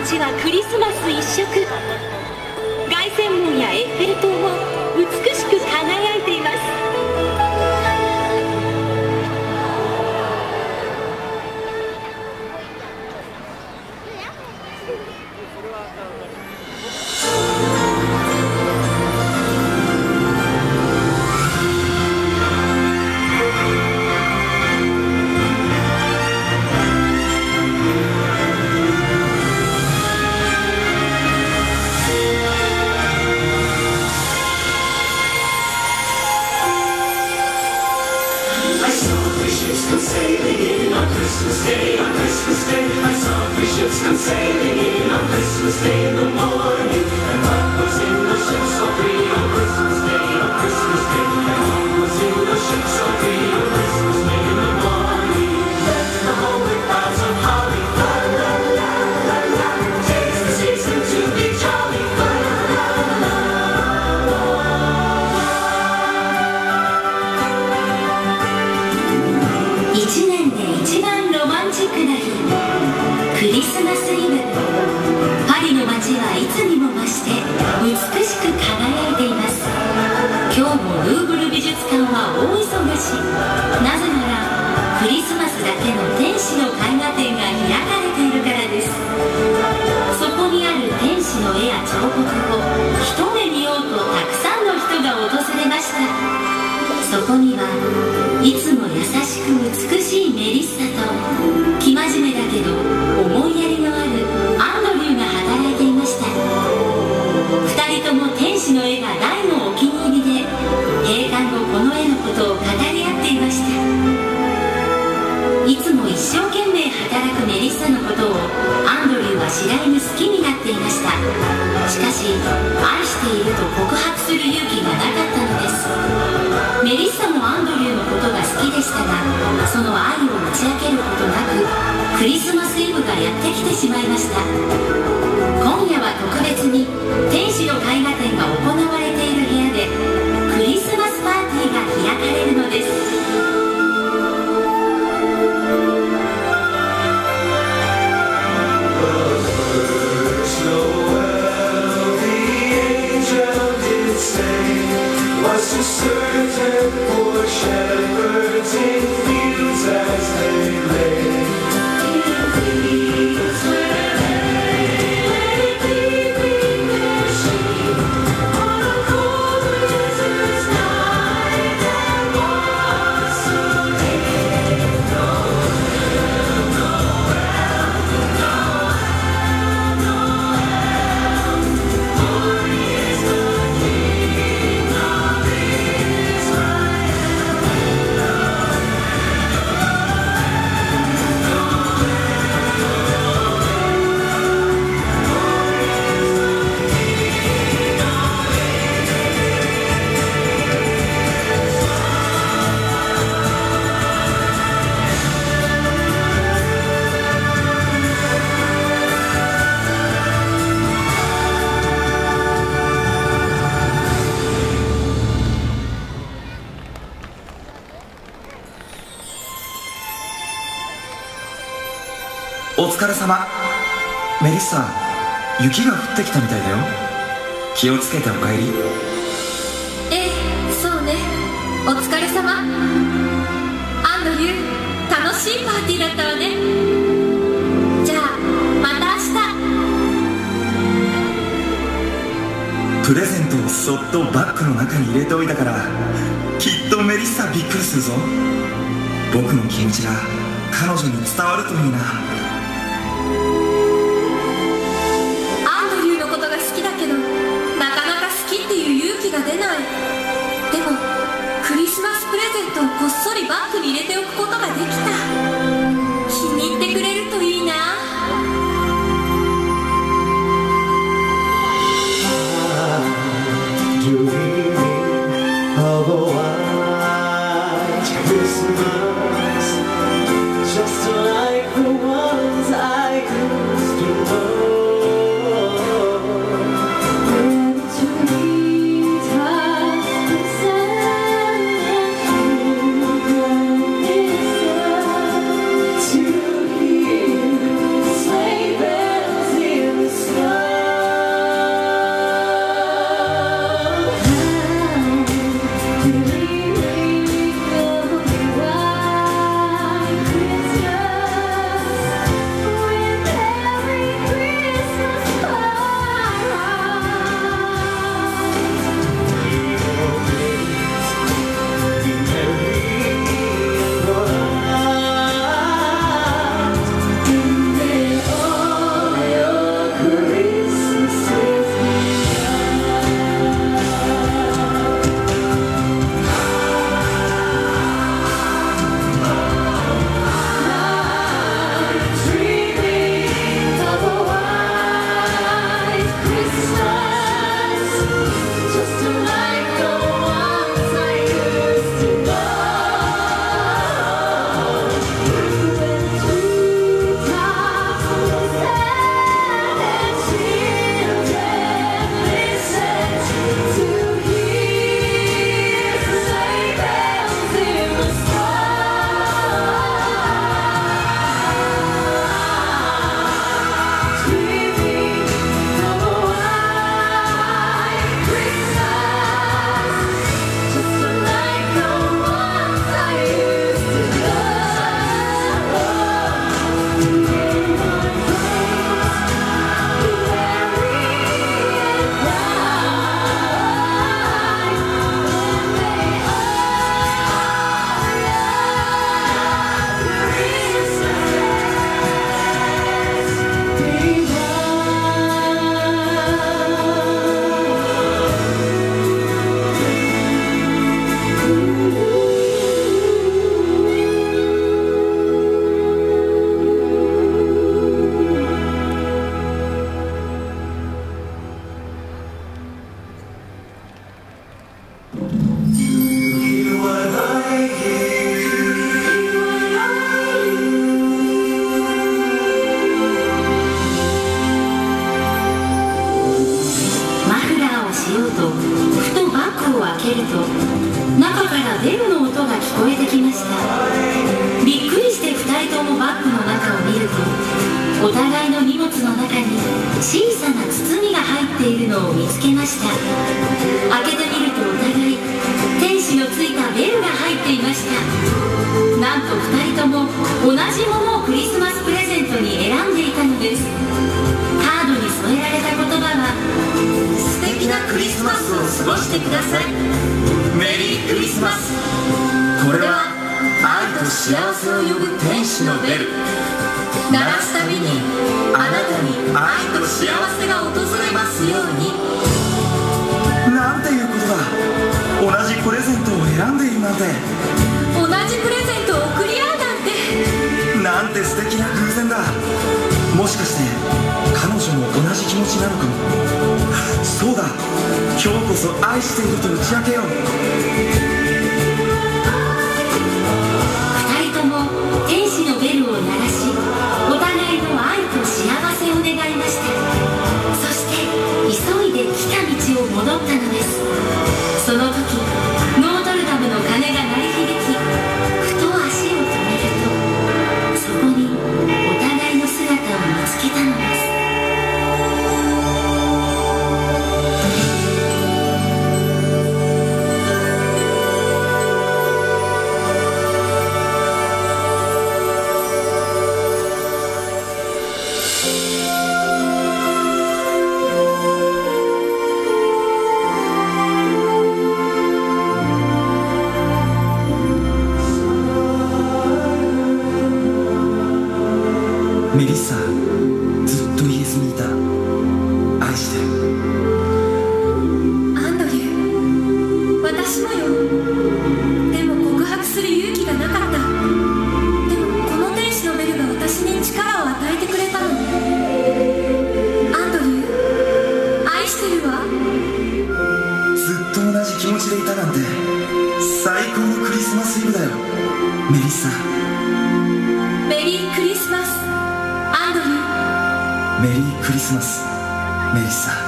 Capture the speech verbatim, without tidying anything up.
街はクリスマス一色。凱旋門やエッフェル塔も美しく輝いています。 お疲れ様。メリッサ、雪が降ってきたみたいだよ。気をつけてお帰り。 ええ、そうね。お疲れ様。アンドリュー、楽しいパーティーだったわね。じゃあまた明日。 プレゼントをそっとバッグの中に入れておいたから、きっとメリッサびっくりするぞ。僕の気持ちが彼女に伝わるといいな。 が出ない。でもクリスマスプレゼントをこっそりバッグに入れておくことができた。気に入ってくれるといいな。 Just like the one ると中からベルの音が聞こえてきました。びっくりしてふたりともバッグの中を見ると、お互いの荷物の中に小さな包みが入っているのを見つけました。開けてみるとお互い天使のついたベルが入っていました。なんとふたりとも同じものをクリスマスプレゼントに選んでいたのです。カードに添えられた言葉は、素敵なクリスマスを過ごしてください、メリークリスマス。 これは愛と幸せを呼ぶ天使のベル。 鳴らすたびにあなたに愛と幸せが訪れますように。 なんていうことだ。同じプレゼントを選んでいるなんて。 同じプレゼントを贈り合うなんて。 なんて素敵な偶然だ。もしかして彼女も同じ気持ちなのかも。そうだ、今日こそ愛していると打ち明けよう。 二人とも天使のベルを鳴らし、お互いの愛と幸せを願いました。そして急いで来た道を戻ったのです。その時ノートルダムの鐘が鳴り響き、ふと足を止めると、そこにお互いの姿を見つけたのです。 メリッサ、ずっと言えずにいた。愛してる。 アンドリュー、私もよ。でも告白する勇気がなかった。でもこの天使のベルが私に力を与えてくれたの。アンドリュー、愛してるわ。 ずっと同じ気持ちでいたなんて最高のクリスマスイブだよ、メリッサ。 メリークリスマス、アンドリュー。 メリークリスマス、メリッサ。